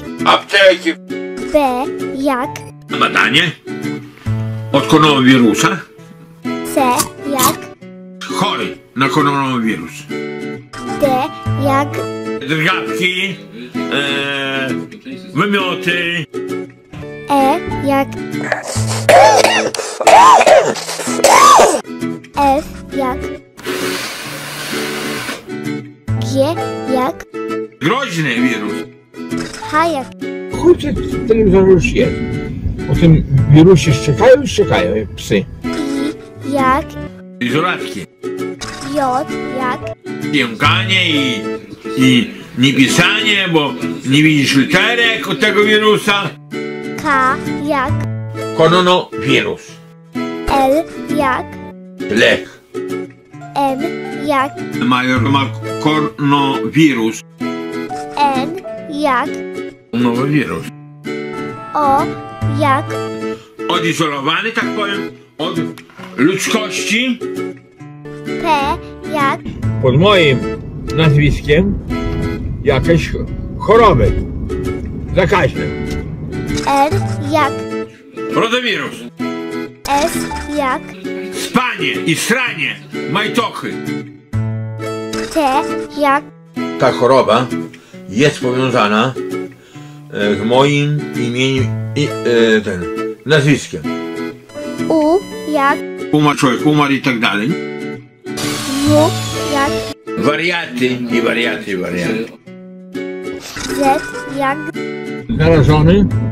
Apteki. B jak Badanie od koronawirusa. C jak Chory na koronawirus. D jak Drgawki, wymioty. E jak F jak G jak Groźny wirus. H jak Chuj, telewizor już jest. O tym wirusie szczekają jak psy. I jak Izolatki. J jak Jąkanie i nie pisanie, bo nie widzisz literek od tego wirusa. K jak Koronawirus. L jak Lech. M jak Ma koronawirus. N jak Nowy wirus. O jak Odizolowany, tak powiem, od ludzkości. P jak Pod moim nazwiskiem jakieś choroby zakaźne. R jak Rodowirus. S jak Spanie i sranie. Majtochy. T jak Ta choroba jest powiązana z moim imieniem i nazwiskiem. U jak Umarł człowiek, umarł i tak dalej. W jak Wariaty i wariaty. Z jak Zarażony